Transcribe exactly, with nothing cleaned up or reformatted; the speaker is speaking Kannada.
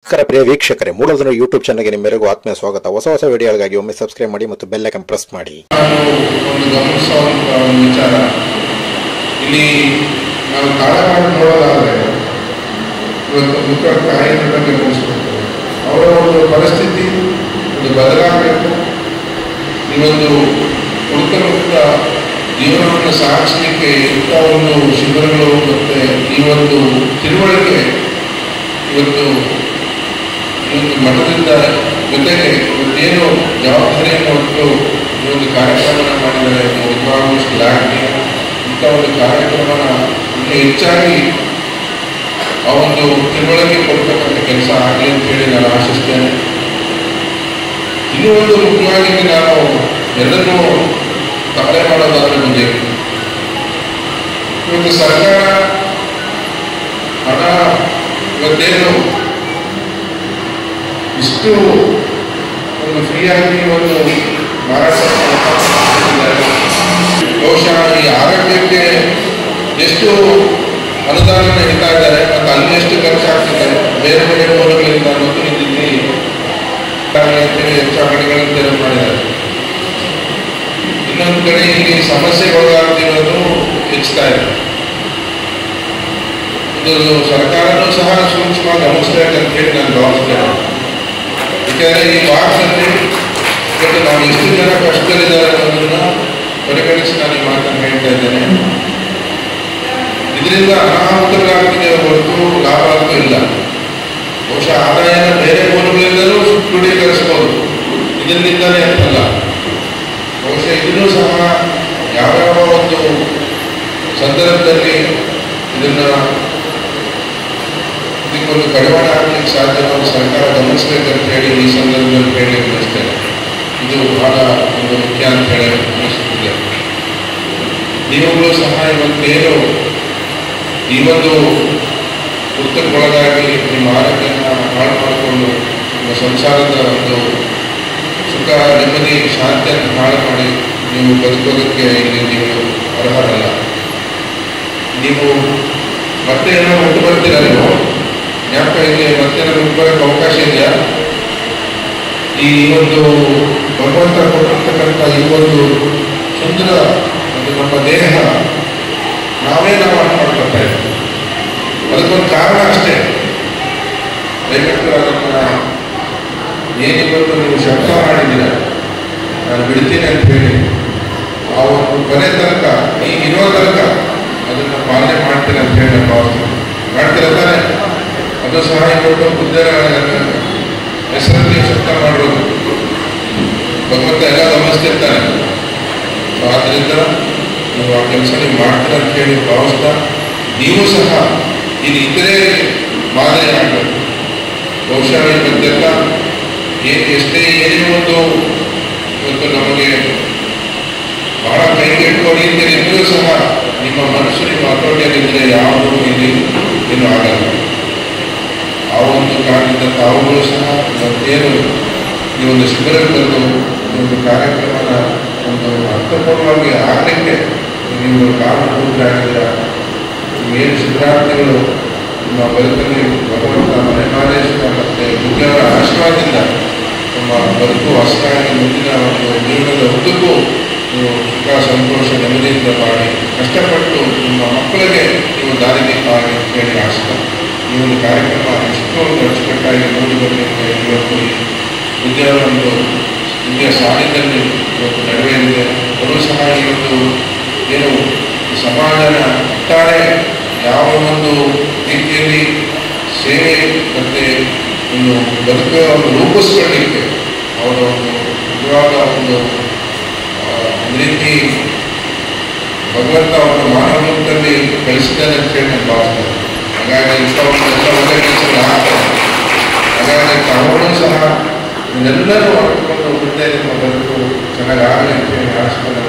ನಮಸ್ಕಾರ ಪ್ರಿಯ ವೀಕ್ಷಕರೇ, ಮೂಲಧ್ವನಿ ಯೂಟ್ಯೂಬ್ ಚಾನಲ್ಗೆ ನಿಮ್ಮೆಲ್ಲರಿಗೂ ಆತ್ಮೀಯ ಸ್ವಾಗತ. ಹೊಸ ಹೊಸ ವಿಡಿಯೋಗಳಿಗಾಗಿ ಒಮ್ಮೆ ಸಬ್ಸ್ಕ್ರೈಬ್ ಮಾಡಿ ಮತ್ತು ಬೆಲ್ ಐಕಾನ್ ಪ್ರೆಸ್ ಮಾಡಿ. ಒಂದು ಗಮನಿಸುವಂತ ಒಂದು ವಿಚಾರ, ಇಲ್ಲಿ ನಾವು ತಾಳಮಾಡಿ ನೋಡೋದಾದ್ರೆ ಇವತ್ತು ಮುಖ ಕಾರ್ಯಗಳನ್ನು ಗಮನಿಸಬೇಕು. ಅವರ ಒಂದು ಪರಿಸ್ಥಿತಿ ಒಂದು ಬದಲಾಗಬೇಕು. ಈ ಒಂದು ಉತ್ತಮ ಜೀವನವನ್ನು ಸಾಗಿಸಲಿಕ್ಕೆ ಇಂಥ ಒಂದು ಶಿಬಿರಗಳು ಮತ್ತು ಈ ಒಂದು ತಿಳುವಳಿಕೆ ಇವತ್ತು ಈ ಒಂದು ಮಠದಿಂದ ಜೊತೆಗೆ ಇವತ್ತೇನು ಜವಾಬ್ದಾರಿಯನ್ನು ಹೊತ್ತು ಈ ಒಂದು ಕಾರ್ಯಕ್ರಮನ ಮಾಡಿದರೆ ನಿಜವಾಗ್ಲೂ ಶ್ಲಾಘನೀಯ. ಇಂಥ ಒಂದು ಕಾರ್ಯಕ್ರಮನ ಇನ್ನೂ ಹೆಚ್ಚಾಗಿ ಆ ಒಂದು ತಿಳುವಳಿಕೆ ಕೊಡ್ತಕ್ಕಂಥ ಕೆಲಸ ಆಗಲಿ ಅಂತ ಹೇಳಿ ನಾನು ಆಶಿಸ್ತೇನೆ. ಇನ್ನೂ ಒಂದು ಮುಖ್ಯವಾಗಿ ನಾನು ಎಲ್ಲರೂ ತಾಳೆ ಮಾಡೋದಾದ್ರೆ ಮುಂದೆ ಇವತ್ತು ಸರ್ಕಾರ ಹಣ ಇವತ್ತೇನು ಇಷ್ಟು ಒಂದು ಫ್ರೀಯಾಗಿ ಒಂದು ಮಾರಾಟ ಬಹುಶಃ ಈ ಆರೋಗ್ಯಕ್ಕೆ ಎಷ್ಟು ಅನುದಾನ ನೀಡ್ತಾ ಇದ್ದಾರೆ ಮತ್ತು ಅಲ್ಲಿ ಎಷ್ಟು ಖರ್ಚಾಗ್ತಿದ್ದಾರೆ ಬೇರೆ ಬೇರೆ ಮೂಲಗಳಿಂದ ಮತ್ತು ಇಲ್ಲಿ ಹೆಚ್ಚಾವಣೆಗಳನ್ನು ತೆರವು ಮಾಡಿದ್ದಾರೆ. ಇನ್ನೊಂದು ಕಡೆ ಇಲ್ಲಿ ಸಮಸ್ಯೆಗೊಳಗಾಗ್ತಿರೋದು ಹೆಚ್ಚುತ್ತಾ ಇದೆ. ಇದು ಸರ್ಕಾರನೂ ಸಹ ಸೂಕ್ಷ್ಮ ಗಮನಿಸಬೇಕಂತ ಹೇಳಿ ನಾನು ಭಾವಿಸ್ತೇನೆ. ಯಾಕೆಂದರೆ ಈ ಭಾಗದಲ್ಲಿ ಇವತ್ತು ನಾವು ಎಷ್ಟು ಜನ ಕಷ್ಟದಲ್ಲಿದ್ದಾರೆ ಅನ್ನೋದನ್ನ ಪರಿಗಣಿಸಿ ನಾನು ಈ ಮಾತನ್ನು ಹೇಳ್ತಾ ಇದ್ದೇನೆ. ಇದರಿಂದ ಅನಾಹುತಗಳಾಗ್ತಿದೆ ಹೊರತು ಲಾಭ ಅಂತೂ ಇಲ್ಲ. ಬಹುಶಃ ಆದಾಯನ ಬೇರೆ ಮೂಲಗಳಿಂದಲೂ ಕ್ರೋಢೀಕರಿಸಬಹುದು, ಇದರಿಂದಲೇ ಅಂತಲ್ಲ. ಬಹುಶಃ ಇದನ್ನು ಸಹ ಯಾವ್ಯಾವ ಒಂದು ಸಂದರ್ಭದಲ್ಲಿ ಇದನ್ನ ಇದಕ್ಕೊಂದು ಕಡಿವಾಣ ಹಾಕಲಿಕ್ಕೆ ಸಾಧ್ಯವಾದ ಸರ್ಕಾರ ಗಮನಿಸಬೇಕಂತ ಹೇಳಿ ಈ ಸಂದರ್ಭದಲ್ಲಿ ಹೇಳಲಿಕ್ಕೆ ಬಯಸ್ತೇನೆ. ಇದು ಬಹಳ ಒಂದು ಮುಖ್ಯ ಅಂತ ಹೇಳಿ ಅನಿಸುತ್ತಿದೆ. ನೀವುಗಳು ಸಹ ಇವತ್ತೇನು ಈ ಒಂದು ವೃತ್ತಕ್ಕೊಳಗಾಗಿ ನಿಮ್ಮ ಆರೋಗ್ಯನ ಹಾಳು ಮಾಡಿಕೊಂಡು ನಿಮ್ಮ ಸಂಸಾರದ ಒಂದು ಸುಖ ನೆಮ್ಮದಿ ಶಾಂತಿಯನ್ನು ಹಾಳು ಮಾಡಿ ನೀವು ಬದುಕೋದಕ್ಕೆ ಇಲ್ಲಿ ನೀವು ಅರ್ಹರಲ್ಲ. ನೀವು ಮತ್ತೆ ಏನೋ ಬಿಟ್ಟು ಬರ್ತೀರ, ನೀವು ಜ್ಞಾಪಕ ಇಲ್ಲಿ ಮತ್ತೆ ಬಿಟ್ಟು ಬರೋಕ್ಕೆ ಅವಕಾಶ ಇದೆಯಾ? ಈ ಒಂದು ಭಗವಂತ ಕೊಟ್ಟಿರ್ತಕ್ಕಂಥ ಈ ಒಂದು ಸುಂದರ ಒಂದು ನಮ್ಮ ದೇಹ ನಾವೇ ನಾವು ಹಾಳು ಮಾಡ್ಕೊಳ್ತಾ ಇದ್ದೀವಿ. ಅದಕ್ಕೊಂದು ಕಾರಣ ಅಷ್ಟೇ. ದಯವಿಟ್ಟು ಅದನ್ನು ಏನಿವತ್ತು ನೀವು ಶಬ್ದ ಮಾಡಿದ್ದೀರ, ನಾನು ಬಿಡ್ತೀನಿ ಅಂತ ಹೇಳಿ ಆ ಒಂದು ಕೊನೆ ತನಕ ಈಗ ಇರೋ ತನಕ ಅದನ್ನು ಪಾಲನೆ ಮಾಡ್ತೀನಿ ಅಂತ ಹೇಳಿ ನಾನು ಭಾವಿಸ್ತೀನಿ. ಮಾಡ್ತಿರ್ತಾನೆ ಅದು ಸಹ ಇವತ್ತು ಬುದ್ಧರ ಹೆಸರಲ್ಲಿ ಶಬ್ದ ಮಾಡೋದು ಭಗವಂತ ಎಲ್ಲ ಗಮನಿಸ್ತಿರ್ತಾನೆ. ಆದ್ದರಿಂದ ನೀವು ಆ ಕೆಲಸ ನೀವು ಮಾಡ್ತೀರ ಅಂತ ಹೇಳಿ ಭಾವಿಸ್ತಾ ನೀವು ಸಹ ಇಲ್ಲಿ ಇತರೆ ಮಾದರಿ ಆಗಬೇಕು. ಬಹುಶಃ ಇವತ್ತೆಲ್ಲ ಏನು ಎಷ್ಟೇ ಏನೇ ಒಂದು ಇವತ್ತು ನಮಗೆ ಬಹಳ ಕೈಗೆಟುಕುವ ರೀತಿಯಲ್ಲಿ ಇದ್ದರೂ ಸಹ ನಿಮ್ಮ ಮನಸ್ಸು ನಿಮ್ಮ ಹತೋಟಿಯಲ್ಲಿದ್ದರೆ ಯಾವುದೂ ಇಲ್ಲಿ ಏನು ಆಗಲ್ಲ. ಆ ಒಂದು ಕಾರಣದಿಂದ ತಾವುಗಳು ಸಹ ಇವತ್ತೇನು ಈ ಒಂದು ಶಿಬಿರಕ್ಕೆ ಬಂದು ಈ ಒಂದು ಕಾರ್ಯಕ್ರಮನ ಒಂದು ಅರ್ಥಪೂರ್ಣವಾಗಿ ಆಗಲಿಕ್ಕೆ ನೀವು ಕಾರಣಭೂತರಾಗಿದ್ದೀರ. ಏನು ಶಿಬಿರಾರ್ಥಿಗಳು ನಿಮ್ಮ ಬದುಕಲ್ಲಿ ಭಗವಂತ ಮನೆಮಾಲೇಶ್ವರ ಮತ್ತು ಬುದ್ಧಿಯವರ ಆಶೀರ್ವಾದದಿಂದ ನಮ್ಮ ಬದುಕು ಹೊಸದಾಗಿ ಮುಂದಿನ ಒಂದು ಜೀವನದ ಉದ್ದಕ್ಕೂ ನೀವು ಸುಖ ಸಂತೋಷ ನೆಮ್ಮದಿಯಿಂದ ಮಾಡಿ ಕಷ್ಟಪಟ್ಟು ನಿಮ್ಮ ಮಕ್ಕಳಿಗೆ ನೀವು ದಾರಿದೀಪ ಆಗಿ ಅಂತ ಹೇಳಿ ಆಶಿಸ್ತಾ ಈ ಒಂದು ಕಾರ್ಯಕ್ರಮ ಎಷ್ಟು ಒಂದು ಅಚ್ಚುಕಟ್ಟಾಗಿ ನೋಡಿ ಬರಲಿಕ್ಕೆ ಇವತ್ತು ಬುದ್ಧಿಯವರ ಒಂದು ವಿದ್ಯಾ ಸಾಲಿನಲ್ಲಿ ಇವತ್ತು ನಡೆಯಲಿದೆ. ಅವರು ಸಹ ಇವತ್ತು ಏನು ಸಮಾಜನ ಒಟ್ಟಾರೆ ಯಾವ ಒಂದು ರೀತಿಯಲ್ಲಿ ಸೇವೆ ಮತ್ತು ಒಂದು ಬದುಕನ್ನು ರೂಪಿಸ್ಕೊಳ್ಳಲಿಕ್ಕೆ ಅವರ ಒಂದು ನಿಜವಾದ ಒಂದು ರೀತಿ ಭಗವಂತ ಅವರ ಮಾನವ ರೂಪದಲ್ಲಿ ಕಳಿಸಿದ್ದಾನೆ ಅಂತ ಹೇಳಿ ನಾನು ಭಾವಿಸ್ತೇನೆ. ಹಾಗಾಗಿ ಇಂಥ ಒಂದು ಎಲ್ಲ ಒಳ್ಳೆ ಕೆಲಸಗಳು ಆಗ್ತದೆ. ಹಾಗಾಗಿ ತಾವು ಸಹ ಇದೆಲ್ಲರೂ ಹೊರಟುಕೊಂಡು ಮುಂದೆ ನಿಮ್ಮ ಬದುಕು ಚೆನ್ನಾಗಿ ಆಗಲಿ ಅಂತ ಹೇಳಿ ಆಶಿಸ್ತಾರೆ.